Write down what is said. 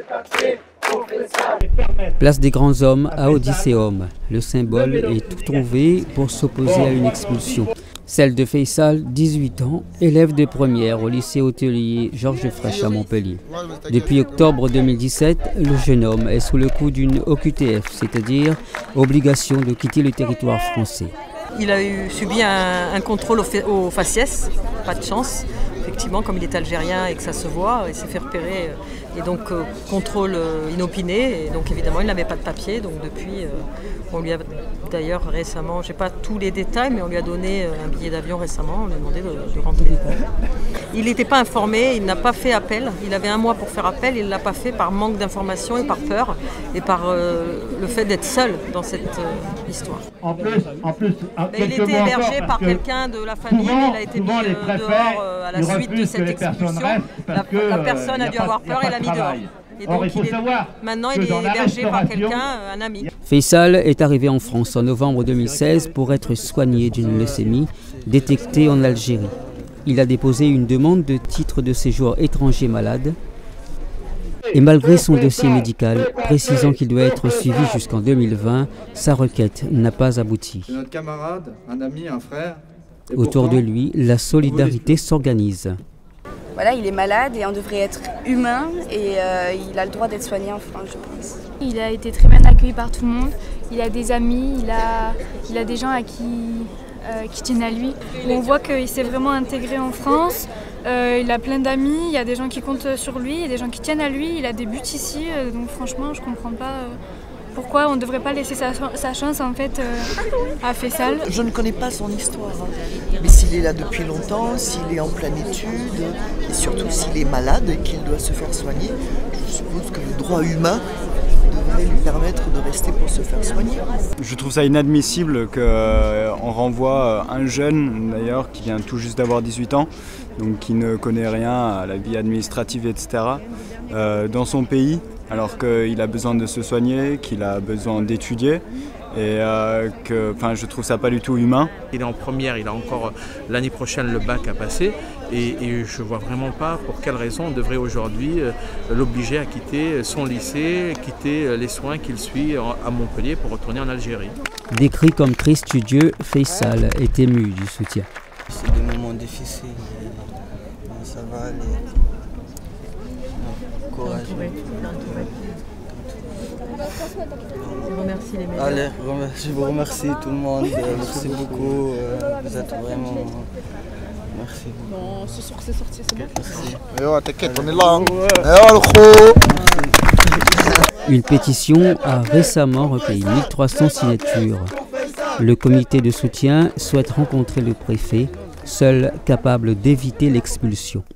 Place des grands hommes à Odysseum. Le symbole est tout trouvé pour s'opposer à une expulsion. Celle de Faisal, 18 ans, élève de première au lycée hôtelier Georges Frêche à Montpellier. Depuis octobre 2017, le jeune homme est sous le coup d'une OQTF, c'est-à-dire obligation de quitter le territoire français. Il a subi un contrôle au faciès, pas de chance. Effectivement, comme il est algérien et que ça se voit, il s'est fait repérer et donc contrôle inopiné. Et donc évidemment, il n'avait pas de papier. Donc depuis, on lui a d'ailleurs récemment, je n'ai pas tous les détails, mais on lui a donné un billet d'avion récemment. On lui a demandé de rentrer. Il n'était pas informé, il n'a pas fait appel. Il avait un mois pour faire appel, il ne l'a pas fait par manque d'information et par peur et par le fait d'être seul dans cette histoire. En plus, il était hébergé par quelqu'un de la famille, il a été mis dehors à la suite de cette expulsion. La personne a dû avoir peur et l'a mis dehors. Et donc maintenant il est hébergé par quelqu'un, un ami. Faisal est arrivé en France en novembre 2016 pour être soigné d'une leucémie détectée en Algérie. Il a déposé une demande de titre de séjour étranger malade et malgré son dossier médical précisant qu'il doit être suivi jusqu'en 2020, sa requête n'a pas abouti. Notre camarade, un ami, un frère. Autour de lui, la solidarité s'organise. Voilà, il est malade et on devrait être humain et il a le droit d'être soigné en France, je pense. Il a été très bien accueilli par tout le monde. Il a des amis, il a des gens qui tiennent à lui. On voit qu'il s'est vraiment intégré en France. Il a plein d'amis, il y a des gens qui comptent sur lui, il y a des gens qui tiennent à lui. Il a des buts ici, donc franchement, je ne comprends pas pourquoi on ne devrait pas laisser sa chance en fait à Faisal. Je ne connais pas son histoire, mais s'il est là depuis longtemps, s'il est en pleine étude, et surtout s'il est malade et qu'il doit se faire soigner, je suppose que le droit humain devrait lui permettre de rester pour se faire soigner. Je trouve ça inadmissible qu'on renvoie un jeune, d'ailleurs, qui vient tout juste d'avoir 18 ans, donc qui ne connaît rien à la vie administrative, etc., dans son pays, alors qu'il a besoin de se soigner, qu'il a besoin d'étudier. Et je trouve ça pas du tout humain. Il est en première, il a encore l'année prochaine le bac à passer et je vois vraiment pas pour quelle raison on devrait aujourd'hui l'obliger à quitter son lycée, quitter les soins qu'il suit à Montpellier pour retourner en Algérie. Décrit comme très studieux, Faisal est ému du soutien. C'est des moments difficiles, mais ça va aller. Courage. Remercie les médias. Allez, je vous remercie tout le monde. Merci beaucoup. Vous êtes vraiment. Merci. Bon, ce soir c'est sorti, c'est bon. Merci. T'inquiète, on est là. Une pétition a récemment recueilli 1300 signatures. Le comité de soutien souhaite rencontrer le préfet, seul capable d'éviter l'expulsion.